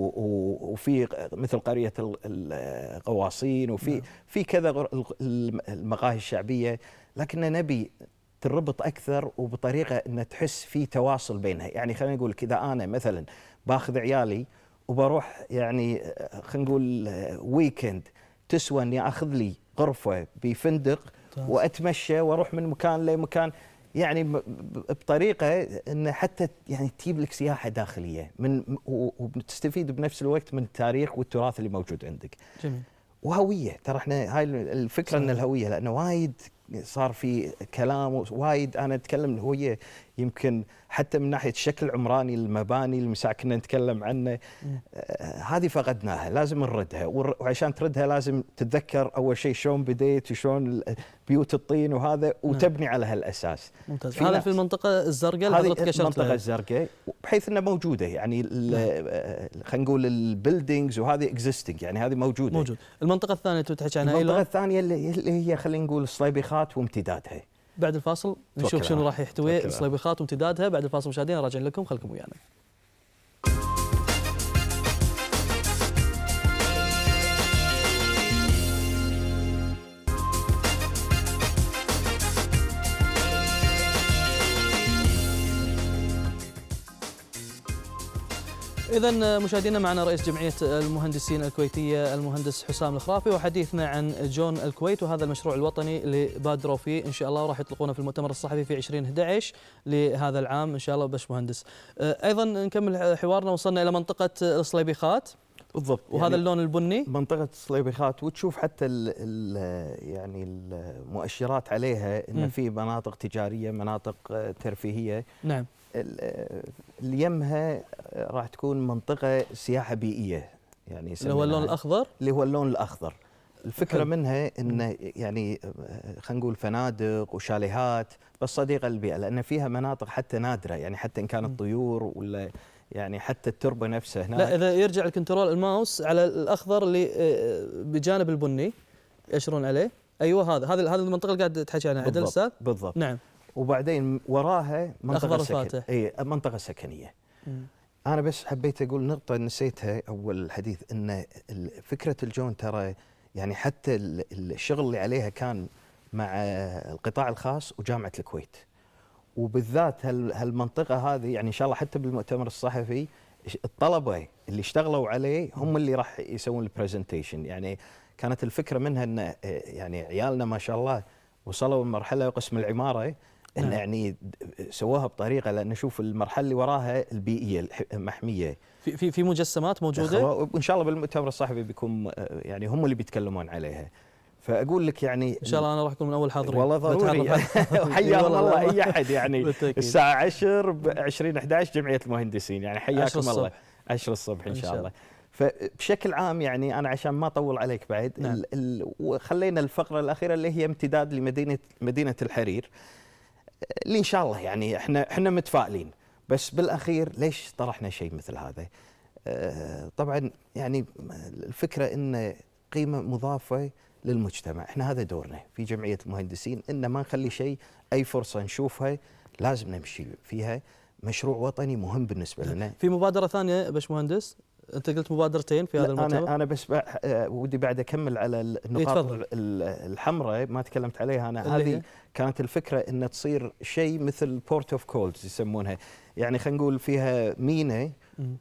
[SPEAKER 5] وفي مثل قريه القواصين وفي في كذا المقاهي الشعبيه، لكن نبي تربط اكثر وبطريقه ان تحس في تواصل بينها. يعني خلينا نقول اذا انا مثلا باخذ عيالي وبروح يعني خلينا نقول ويكند، تسوى اني اخذ لي غرفه بفندق واتمشى واروح من مكان لمكان، يعني بطريقه ان حتى يعني تجيب لك سياحه داخليه من وبتستفيد بنفس الوقت من التاريخ والتراث اللي موجود عندك.
[SPEAKER 2] جميل.
[SPEAKER 5] وهويه، ترى احنا هاي الفكره صحيح. ان الهويه، لانه وايد صار في كلام وايد. انا اتكلم الهويه يمكن حتى من ناحيه الشكل العمراني، المباني اللي مساء كنا نتكلم عنه، آه هذه فقدناها، لازم نردها، وعشان تردها لازم تتذكر اول شيء شلون بديت وشلون بيوت الطين وهذا، وتبني على هالاساس.
[SPEAKER 2] ممتاز. في هذا في المنطقه الزرقاء اللي حضرتك اشرت لها،
[SPEAKER 5] المنطقه الزرقاء، بحيث انها موجوده يعني خلينا نقول البيلدينجز وهذه اكزيستنج، يعني هذه موجوده.
[SPEAKER 2] موجود. المنطقه الثانيه تحكي عنها،
[SPEAKER 5] المنطقه الثانيه اللي هي خلينا نقول الصليبيخات وامتدادها.
[SPEAKER 2] بعد الفاصل نشوف شنو راح يحتوي الصليبيخات وامتدادها. بعد الفاصل مشاهدينا راجعين لكم، خلكم ويانا. إذا مشاهدينا معنا رئيس جمعية المهندسين الكويتية المهندس حسام الخرافي، وحديثنا عن جون الكويت وهذا المشروع الوطني اللي بادروا فيه إن شاء الله، وراح يطلقونه في المؤتمر الصحفي في عشرين أحد عشر لهذا العام إن شاء الله. باش مهندس أيضا نكمل حوارنا، وصلنا إلى منطقة الصليبيخات بالضبط، وهذا يعني اللون البني
[SPEAKER 5] منطقة الصليبيخات، وتشوف حتى ال ال يعني المؤشرات عليها إن في مناطق تجارية، مناطق ترفيهية.
[SPEAKER 2] نعم.
[SPEAKER 5] اللي يمها راح تكون منطقة سياحة بيئية، يعني
[SPEAKER 2] اللي هو اللون الأخضر،
[SPEAKER 5] اللي هو اللون الأخضر. الفكرة منها إن يعني خلينا نقول فنادق وشاليهات بس صديقة للبيئة، لأن فيها مناطق حتى نادرة، يعني حتى إن كانت طيور ولا يعني حتى التربة نفسها هناك.
[SPEAKER 2] لا، إذا يرجع الكنترول الماوس على الأخضر اللي بجانب البني يأشرون عليه، أيوة هذا هذا هذه المنطقة اللي قاعد تحكي عنها عدل أستاذ.
[SPEAKER 5] بالضبط.
[SPEAKER 2] نعم.
[SPEAKER 5] وبعدين وراها منطقة
[SPEAKER 2] سكنية.
[SPEAKER 5] اي منطقة سكنية. مم. أنا بس حبيت أقول نقطة نسيتها أول الحديث، إن فكرة الجون ترى يعني حتى الشغل اللي عليها كان مع القطاع الخاص وجامعه الكويت، وبالذات هالمنطقه هذه يعني ان شاء الله حتى بالمؤتمر الصحفي الطلبه اللي اشتغلوا عليه هم اللي راح يسوون البرزنتيشن. يعني كانت الفكره منها ان يعني عيالنا ما شاء الله وصلوا لمرحله قسم العماره ان نعم. يعني سووها بطريقه، لان نشوف المرحله اللي وراها البيئيه المحميه.
[SPEAKER 2] في في في مجسمات موجوده
[SPEAKER 5] وان شاء الله بالمؤتمر الصحفي بيكون يعني هم اللي بيتكلمون عليها. فاقول لك يعني
[SPEAKER 2] ان شاء الله انا راح اكون من اول حاضرين.
[SPEAKER 5] والله ضروري حياكم الله اي احد يعني الساعه عشرة ب عشرين أحد عشر جمعيه المهندسين، يعني حياكم الله عشرة الصبح ان شاء الله. فبشكل عام يعني انا عشان ما اطول عليك بعد نعم. وخلينا الفقره الاخيره اللي هي امتداد لمدينه مدينه الحرير اللي ان شاء الله يعني احنا احنا متفائلين. بس بالاخير ليش طرحنا شيء مثل هذا؟ آه طبعا يعني الفكره ان قيمه مضافه للمجتمع، احنا هذا دورنا في جمعيه المهندسين ان ما نخلي شيء اي فرصه نشوفها لازم نمشي فيها. مشروع وطني مهم بالنسبه لنا.
[SPEAKER 2] في مبادره ثانيه باش مهندس، انت قلت مبادرتين في هذا المؤتمر.
[SPEAKER 5] انا انا بس ودي بعد اكمل على النقاط الحمراء ما تكلمت عليها انا. هذه كانت الفكره ان تصير شيء مثل بورت اوف كولز يسمونها، يعني خلينا نقول فيها ميناء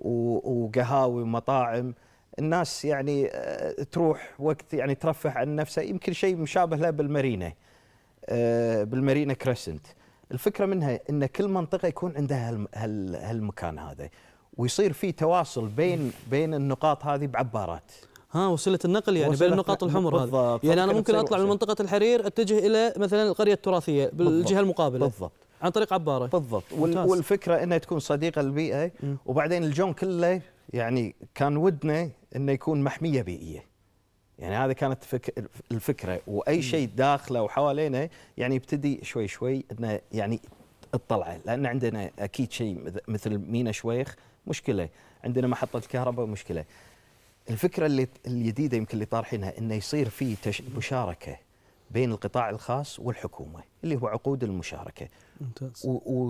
[SPEAKER 5] وقهاوي ومطاعم، الناس يعني تروح وقت يعني ترفه عن نفسها، يمكن شيء مشابه له بالمارينا بالمارينا كريسنت. الفكره منها ان كل منطقه يكون عندها هالمكان هذا، ويصير في تواصل بين بين النقاط هذه بعبارات.
[SPEAKER 2] ها وسيله النقل يعني بين النقاط الحمر هذه. يعني انا ممكن اطلع من منطقه الحرير اتجه الى مثلا القريه التراثيه بالجهه المقابله
[SPEAKER 5] بالضبط
[SPEAKER 2] عن طريق عباره.
[SPEAKER 5] بالضبط. والفكره انها تكون صديقه للبيئه. م. وبعدين الجون كله يعني كان ودنا انه يكون محميه بيئيه. يعني هذه كانت فك الفكره، واي شيء داخله وحوالينا يعني يبتدي شوي شوي انه يعني اطلعه، لان عندنا اكيد شيء مثل مينا شويخ مشكله، عندنا محطه كهرباء مشكله. الفكره اللي الجديده يمكن اللي طارحينها انه يصير في مشاركه بين القطاع الخاص والحكومه اللي هو عقود المشاركه.
[SPEAKER 2] ممتاز.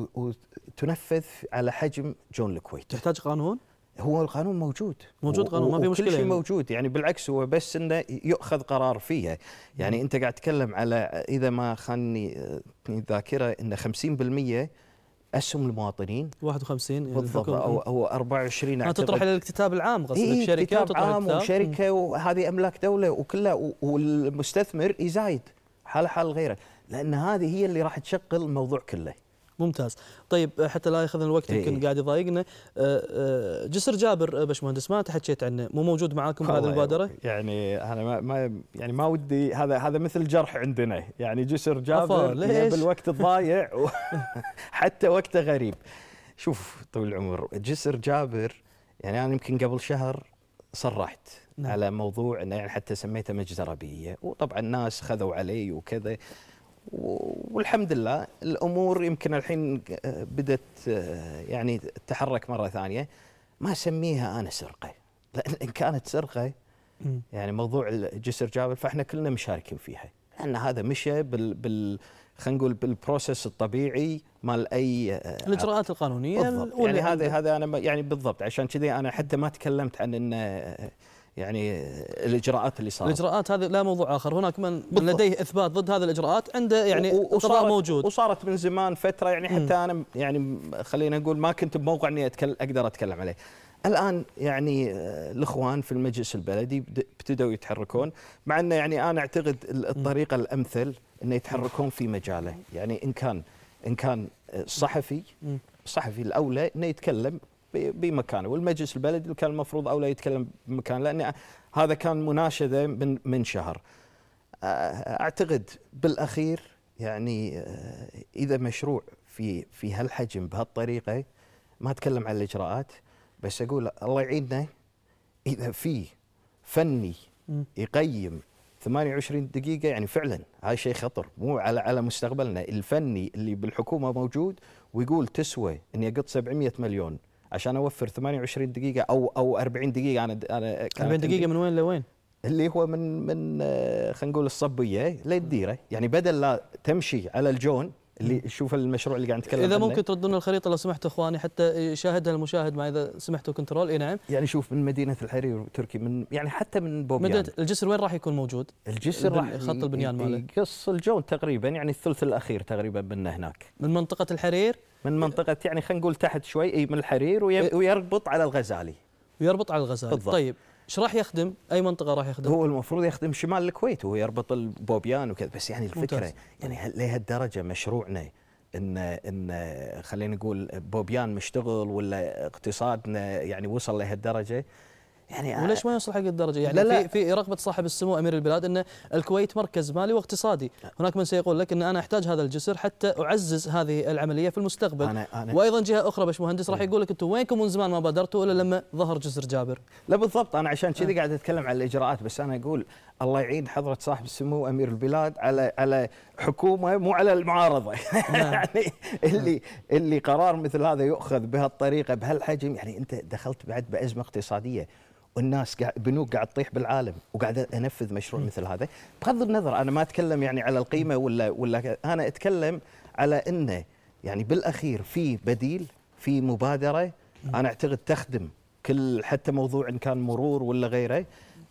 [SPEAKER 5] وتنفذ على حجم جون الكويت.
[SPEAKER 2] تحتاج قانون؟
[SPEAKER 5] هو القانون موجود
[SPEAKER 2] موجود قانون ما في مشكله،
[SPEAKER 5] كل شيء
[SPEAKER 2] يعني.
[SPEAKER 5] موجود يعني بالعكس هو بس انه يؤخذ قرار فيها. يعني انت قاعد تتكلم على اذا ما خانني الذاكره ان خمسين بالمئة اسهم المواطنين
[SPEAKER 2] واحد وخمسين يعني
[SPEAKER 5] بالضبط او او أربعة وعشرين
[SPEAKER 2] اعتقد تطرح الى الاكتتاب العام قصدك.
[SPEAKER 5] إيه
[SPEAKER 2] شركه
[SPEAKER 5] وتطرح عام وشركه وهذه املاك دوله وكلها، والمستثمر يزايد حال حال غيره، لان هذه هي اللي راح تشغل الموضوع كله.
[SPEAKER 2] ممتاز. طيب حتى لا ياخذنا الوقت يمكن إيه. قاعد يضايقنا. جسر جابر باشمهندس ما تحكيت عنه، مو موجود معاكم هذه المبادره؟
[SPEAKER 5] يعني انا ما, ما يعني ما ودي هذا هذا مثل جرح عندنا، يعني جسر جابر بالوقت الضايع حتى وقته غريب. شوف طويل العمر جسر جابر يعني انا يمكن قبل شهر صرحت نعم. على موضوع انه يعني حتى سميته مجزره بيئيه، وطبعا الناس خذوا علي وكذا، والحمد لله الامور يمكن الحين بدت يعني تتحرك مره ثانيه. ما اسميها انا سرقه، لان ان كانت سرقه يعني موضوع جسر جابر فاحنا كلنا مشاركين فيها، لان هذا مشى بال بال خلينا نقول بالبروسيس الطبيعي مال اي
[SPEAKER 2] الاجراءات القانونيه
[SPEAKER 5] بالضبط. يعني هذا هذا انا يعني بالضبط عشان كذي انا حتى ما تكلمت عن انه يعني الاجراءات اللي صارت.
[SPEAKER 2] الاجراءات هذه لا موضوع اخر، هناك من بالضبط. لديه اثبات ضد هذه الاجراءات عنده يعني قضاء موجود،
[SPEAKER 5] وصارت من زمان فتره يعني حتى م. انا يعني خلينا نقول ما كنت بموقع اني أتكلم اقدر اتكلم عليه. الان يعني الاخوان في المجلس البلدي ابتدوا يتحركون، مع انه يعني انا اعتقد الطريقه الامثل انه يتحركون في مجاله، يعني ان كان ان كان صحفي الصحفي الاولى انه يتكلم بمكانه، والمجلس البلدي كان المفروض اولى يتكلم بمكانه، لان هذا كان مناشده من من شهر. اعتقد بالاخير يعني اذا مشروع في في هالحجم بهالطريقه، ما اتكلم عن الاجراءات بس اقول الله يعيننا اذا في فني يقيم ثمانية وعشرين دقيقه، يعني فعلا هذا شيء خطر مو على على مستقبلنا. الفني اللي بالحكومه موجود ويقول تسوى اني اقط سبعمئة مليون عشان اوفر ثمانية وعشرين دقيقه او او أربعين دقيقه. انا انا
[SPEAKER 2] أربعين دقيقه من وين لوين؟
[SPEAKER 5] اللي هو من من خلينا نقول الصبيه للديره، يعني بدل لا تمشي على الجون اللي شوف المشروع اللي قاعد نتكلم عنه.
[SPEAKER 2] اذا ممكن تردون الخريطه لو سمحتوا اخواني حتى يشاهدها المشاهد مع اذا سمحتوا كنترول. اي نعم.
[SPEAKER 5] يعني شوف من مدينه الحرير تركي، من يعني حتى من بوبيان.
[SPEAKER 2] مدينه الجسر وين راح يكون موجود؟
[SPEAKER 5] الجسر راح
[SPEAKER 2] خط البنيان ماله
[SPEAKER 5] يقص الجون تقريبا، يعني الثلث الاخير تقريبا منه هناك.
[SPEAKER 2] من منطقه الحرير؟
[SPEAKER 5] من منطقه يعني خلينا نقول تحت شوي، اي من الحرير ويربط على الغزالي.
[SPEAKER 2] ويربط على الغزالي. بالضبط. طيب ايش راح يخدم؟ اي منطقه راح يخدم؟
[SPEAKER 5] هو المفروض يخدم شمال الكويت وهو يربط البوبيان وكذا، بس يعني الفكره ممتاز. يعني لهالدرجه مشروعنا ان ان خلينا نقول بوبيان مشتغل ولا اقتصادنا يعني وصل لهالدرجه، يعني
[SPEAKER 2] وليش ما يوصل حق الدرجه؟ يعني لا لا في في رغبه صاحب السمو امير البلاد ان الكويت مركز مالي واقتصادي، هناك من سيقول لك ان انا احتاج هذا الجسر حتى اعزز هذه العمليه في المستقبل. أنا أنا وايضا جهه اخرى باش مهندس راح يقول لك انتم وينكم من زمان ما بادرتوا الا لما ظهر جسر جابر.
[SPEAKER 5] لا بالضبط، انا عشان كذي قاعد اتكلم عن الاجراءات، بس انا اقول الله يعين حضره صاحب السمو امير البلاد على على حكومه مو على المعارضه. يعني اللي اللي قرار مثل هذا يؤخذ بهالطريقه بهالحجم، يعني انت دخلت بعد بازمه اقتصاديه والناس قاعد بنوك قاعد تطيح بالعالم، وقاعد انفذ مشروع مثل هذا. بغض النظر انا ما اتكلم يعني على القيمه ولا ولا انا اتكلم على انه يعني بالاخير في بديل، في مبادره انا اعتقد تخدم كل حتى موضوع ان كان مرور ولا غيره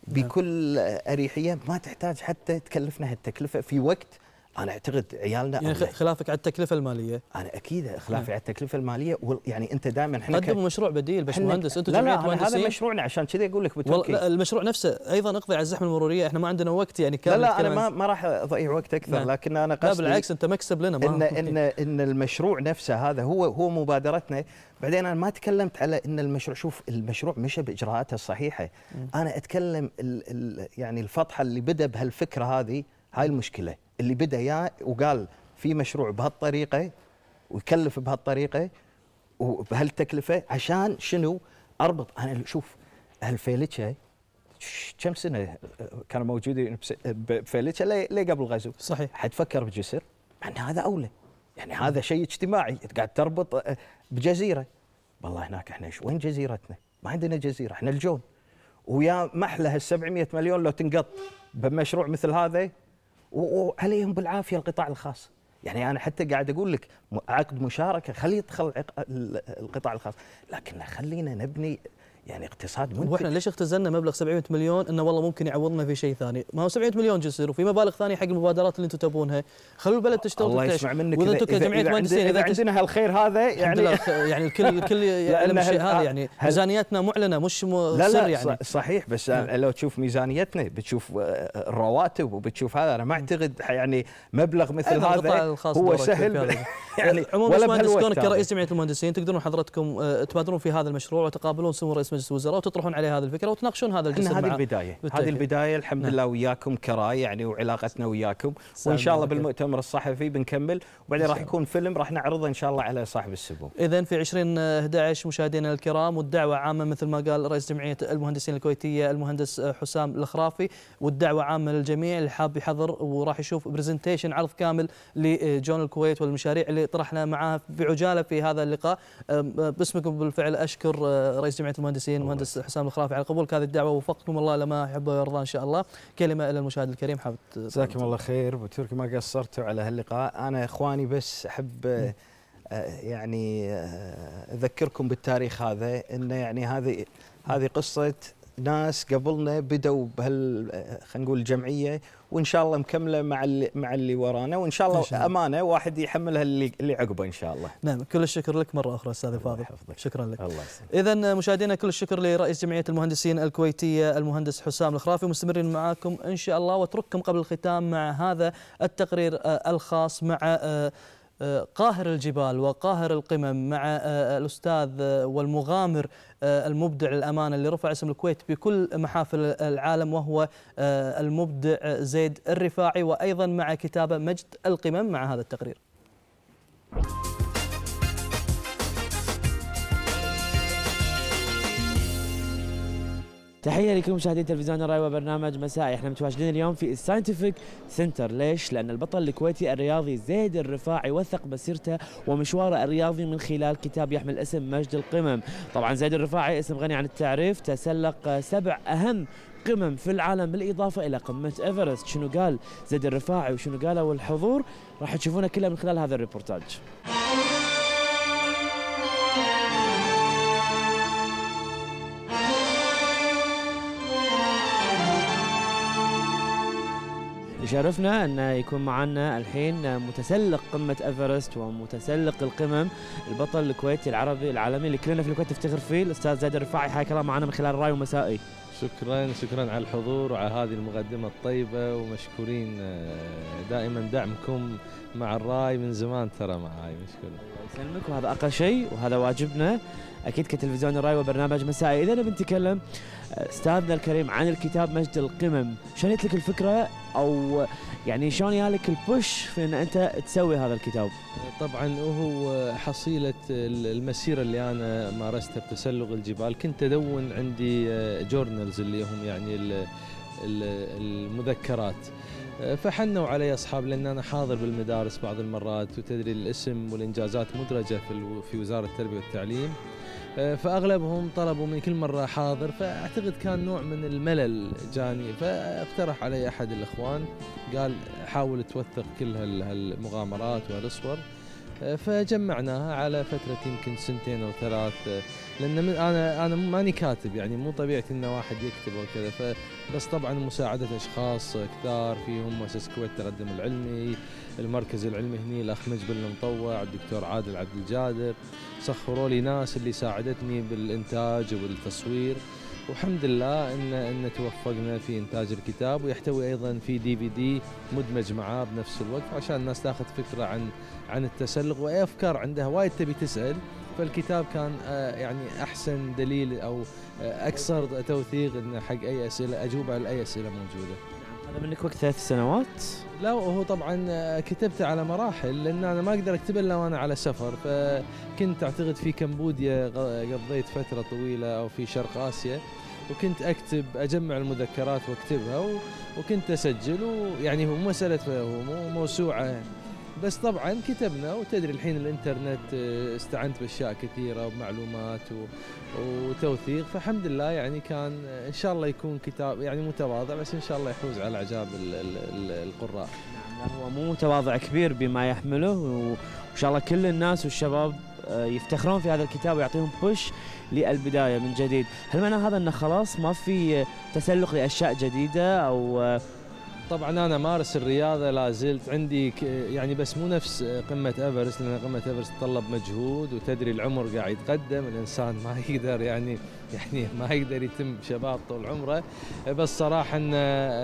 [SPEAKER 5] بكل اريحيه، ما تحتاج حتى تكلفنا هالتكلفه في وقت انا اعتقد عيالنا.
[SPEAKER 2] يعني خلافك على التكلفه الماليه؟
[SPEAKER 5] انا اكيد خلافي على التكلفه الماليه، يعني انت دائما
[SPEAKER 2] احنا قدموا مشروع بديل باش مهندس انتم جمعيه مهندسين.
[SPEAKER 5] هذا مشروعنا عشان كذا اقول لك بتركي.
[SPEAKER 2] لا المشروع نفسه ايضا اقضي على الزحمه المروريه، احنا ما عندنا وقت يعني كامل.
[SPEAKER 5] لا لا انا ما ما راح اضيع وقت اكثر. نعم. لكن انا قصدي
[SPEAKER 2] لا بالعكس انت مكسب لنا. ما
[SPEAKER 5] ان ان ان المشروع نفسه هذا هو هو مبادرتنا. بعدين انا ما تكلمت على ان المشروع، شوف المشروع مشى باجراءاته الصحيحه. م. انا اتكلم ال ال يعني الفطحه اللي بدا بهالفكره هذه، هاي المشكله اللي بدا يا وقال في مشروع بهالطريقه ويكلف بهالطريقه وبهالتكلفه عشان شنو؟ اربط. انا شوف هالفيلتشه كم سنه كانوا موجودين بفيلتشه ليه قبل الغزو؟
[SPEAKER 2] صحيح.
[SPEAKER 5] حتفكر بجسر؟ مع ان هذا اولى، يعني هذا شيء اجتماعي، قاعد تربط بجزيره. والله هناك احنا وين جزيرتنا؟ ما عندنا جزيره، احنا الجون. ويا محلى هال سبعمئة مليون لو تنقط بمشروع مثل هذا، وعليهم بالعافيه القطاع الخاص. يعني انا حتى قاعد اقول لك عقد مشاركه، خليه يدخل القطاع الخاص، لكن خلينا نبني يعني اقتصاد منتج.
[SPEAKER 2] واحنا ليش اختزلنا مبلغ سبعمئة مليون انه والله ممكن يعوضنا في شيء ثاني؟ ما هو سبعمئة مليون جسر وفي مبالغ ثانيه حق المبادرات اللي انتم تبونها، خلوا البلد تشتغل.
[SPEAKER 5] الله يسمع منك.
[SPEAKER 2] واذا انتم كجمعيه مهندسين
[SPEAKER 5] اذا عندنا هالخير هذا يعني
[SPEAKER 2] يعني الكل الكل يعلم الشيء هذا، يعني ميزانيتنا معلنه مش
[SPEAKER 5] لا
[SPEAKER 2] سر
[SPEAKER 5] لا
[SPEAKER 2] يعني.
[SPEAKER 5] صحيح، بس لو تشوف ميزانيتنا بتشوف الرواتب وبتشوف هذا، انا ما اعتقد يعني مبلغ مثل هذا هو سهل.
[SPEAKER 2] يعني عموما مهندس كونك كرئيس جمعيه المهندسين تقدرون حضرتكم تبادرون في هذا المشروع وتقابلون سمو رئيس مجلس الوزراء وتطرحون عليه هذه الفكره وتناقشون هذا الجسر.
[SPEAKER 5] هذه البدايه، هذه البدايه الحمد لله وياكم كراي يعني وعلاقتنا وياكم، وان شاء الله بالمؤتمر الصحفي بنكمل، وبعدين راح يكون فيلم راح نعرضه ان شاء الله على صاحب السمو.
[SPEAKER 2] اذا في عشرين أحد عشر مشاهدينا الكرام، والدعوه عامه مثل ما قال رئيس جمعيه المهندسين الكويتيه المهندس حسام الخرافي، والدعوه عامه للجميع اللي حاب يحضر وراح يشوف برزنتيشن عرض كامل لجون الكويت والمشاريع اللي طرحنا معاه بعجاله في هذا اللقاء. باسمكم بالفعل اشكر رئيس جمعيه المهندسين المهندس حسام الخرافي على قبولك هذه الدعوه، ووفقكم الله لما يحب ويرضى ان شاء الله. كلمه الى المشاهد الكريم حابب.
[SPEAKER 5] جزاكم الله خير بتركي، ما قصرتوا على هاللقاء. انا اخواني بس احب يعني اذكركم بالتاريخ هذا، انه يعني هذه هذه قصه ناس قبلنا بدوا بهال خلينا نقول الجمعيه، وان شاء الله مكمله مع اللي مع اللي ورانا، وان شاء الله, شاء الله امانه واحد يحملها اللي اللي عقبه ان شاء الله.
[SPEAKER 2] نعم، كل الشكر لك مره اخرى استاذ فاضل. شكرا لك.
[SPEAKER 5] الله
[SPEAKER 2] اذا مشاهدينا كل الشكر لرئيس جمعيه المهندسين الكويتيه المهندس حسام الخرافي، مستمرين معاكم ان شاء الله. واترككم قبل الختام مع هذا التقرير الخاص مع قاهر الجبال وقاهر القمم، مع الأستاذ والمغامر المبدع الأمانة اللي رفع اسم الكويت بكل محافل العالم، وهو المبدع زيد الرفاعي، وأيضا مع كتابة مجد القمم. مع هذا التقرير.
[SPEAKER 6] تحية لكم مشاهدين تلفزيون الرأي وبرنامج مسائي. احنا متواجدين اليوم في الساينتفك سنتر. ليش؟ لأن البطل الكويتي الرياضي زيد الرفاعي وثق مسيرته ومشواره الرياضي من خلال كتاب يحمل اسم مجد القمم. طبعا زيد الرفاعي اسم غني عن التعريف، تسلق سبع أهم القمم في العالم بالإضافة إلى قمة إيفرست. شنو قال زيد الرفاعي وشنو قالوا الحضور راح تشوفونه كله من خلال هذا الريبورتاج. يشرفنا أن يكون معنا الحين متسلق قمة إيفرست ومتسلق القمم، البطل الكويتي العربي العالمي اللي كلنا في الكويت نفتخر فيه، الأستاذ زيد الرفاعي. حياك الله معنا من خلال الراي ومسائي.
[SPEAKER 7] شكرا شكرا على الحضور وعلى هذه المقدمة الطيبة، ومشكورين دائما دعمكم مع الراي من زمان ترى معاي. مشكور.
[SPEAKER 6] الله يسلمك، وهذا أقل شيء وهذا واجبنا أكيد كتلفزيون الراي وبرنامج مسائي. إذا بنتكلم أستاذنا الكريم عن الكتاب مجد القمم، شلون جت لك الفكرة أو يعني شلون جالك البوش في أن أنت تسوي هذا الكتاب؟
[SPEAKER 7] طبعا هو حصيلة المسيرة اللي أنا مارستها بتسلق الجبال. كنت أدون عندي جورنالز اللي هم يعني المذكرات، فحنوا علي أصحاب لأن أنا حاضر بالمدارس بعض المرات، وتدري الاسم والإنجازات مدرجة في في وزارة التربية والتعليم، فأغلبهم طلبوا من كل مرة حاضر، فأعتقد كان نوع من الملل جاني. فاقترح علي أحد الإخوان قال حاول توثق كل هالمغامرات وهالصور، فجمعناها على فترة يمكن سنتين أو ثلاث، لأن أنا أنا ماني كاتب، يعني مو طبيعتي إن واحد يكتب وكذا، فبس طبعا مساعدة أشخاص كثار فيهم مؤسسة الكويت التقدم العلمي، المركز العلمي هني الأخ مجبل المطوع، الدكتور عادل عبد الجادر، سخروا لي ناس اللي ساعدتني بالإنتاج وبالتصوير، والحمد لله إن إن توفقنا في إنتاج الكتاب، ويحتوي أيضا في دي في دي مدمج معاه بنفس الوقت عشان الناس تاخذ فكرة عن عن التسلق وأي أفكار عندها وايد تبي تسأل. فالكتاب كان يعني أحسن دليل أو أكثر توثيق إنه حق أي أسئلة أجوب على أي أسئلة موجودة.
[SPEAKER 6] هذا منك وقت ثلاث سنوات؟
[SPEAKER 7] لا، وهو طبعا كتبته على مراحل، لأن أنا ما أقدر أكتبه إلا وأنا على سفر. فكنت أعتقد في كمبوديا قضيت فترة طويلة أو في شرق آسيا، وكنت أكتب أجمع المذكرات وأكتبها، وكنت أسجل، ويعني هو مسألة هو موسوعة، بس طبعا كتبنا. وتدري الحين الانترنت استعنت باشياء كثيره ومعلومات وتوثيق، فالحمد لله يعني كان ان شاء الله يكون كتاب يعني متواضع، بس ان شاء الله يحوز على اعجاب القراء.
[SPEAKER 6] نعم، هو مو متواضع كبير بما يحمله، وان شاء الله كل الناس والشباب يفتخرون في هذا الكتاب ويعطيهم بوش للبدايه من جديد. هل معنى هذا انه خلاص ما في تسلق لاشياء جديده او؟
[SPEAKER 7] طبعا انا مارس الرياضه لا زلت عندي يعني، بس مو نفس قمه ايفرست، لان قمه ايفرست تطلب مجهود، وتدري العمر قاعد يتقدم، الانسان ما يقدر يعني يعني ما يقدر يتم شباب طول عمره. بس صراحه ان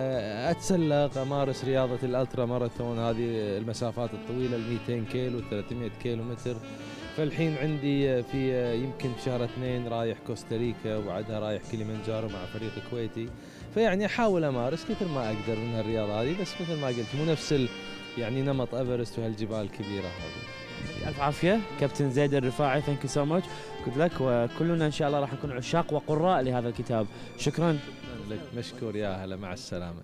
[SPEAKER 7] اتسلق امارس رياضه الالترا ماراثون، هذه المسافات الطويله ال مئتين كيلو ثلاثمئة كيلو متر. فالحين عندي في يمكن في شهر اثنين رايح كوستاريكا، وبعدها رايح كليمنجارو مع فريق كويتي. فيعني احاول امارس كثر ما اقدر من هالرياضه هذه، بس مثل ما قلت مو نفس يعني نمط ايفرست وهالجبال الكبيره هذه.
[SPEAKER 6] الف عافيه كابتن زيد الرفاعي، ثانك يو سو ماتش، جود لك، وكلنا ان شاء الله راح نكون عشاق وقراء لهذا الكتاب. شكرا
[SPEAKER 7] لك. مشكور، يا هلا، مع السلامه.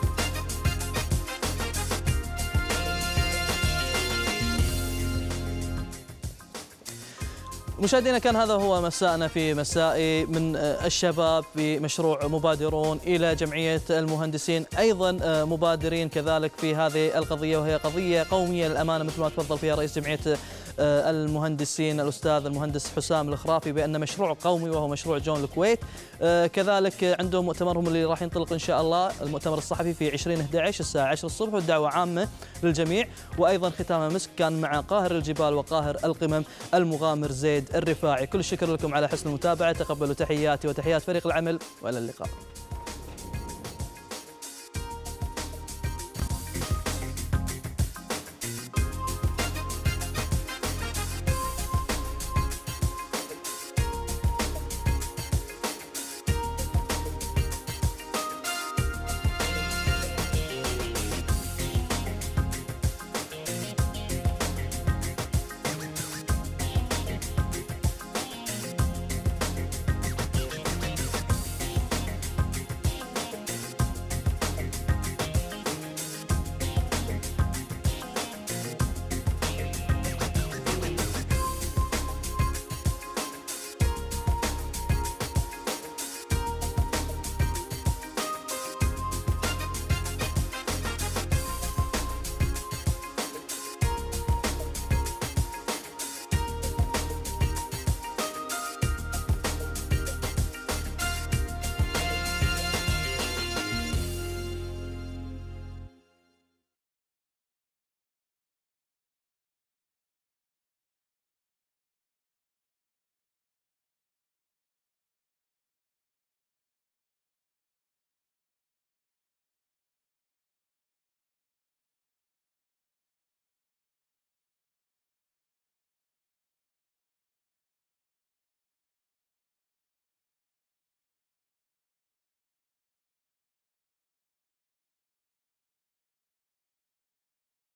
[SPEAKER 2] مشاهدينا، كان هذا هو مساءنا في مسائي من الشباب بمشروع مبادرون إلى جمعية المهندسين، أيضا مبادرين كذلك في هذه القضية، وهي قضية قومية للأمانة مثل ما تفضل فيها رئيس جمعية المهندسين الأستاذ المهندس حسام الخرافي بأن مشروع قومي وهو مشروع جون الكويت. كذلك عندهم مؤتمرهم اللي راح ينطلق إن شاء الله، المؤتمر الصحفي في عشرين أحد عشر الساعة عشرة الصبح، والدعوة عامة للجميع. وأيضا ختام مسك كان مع قاهر الجبال وقاهر القمم المغامر زيد الرفاعي. كل الشكر لكم على حسن المتابعة، تقبلوا تحياتي وتحيات فريق العمل، وإلى اللقاء.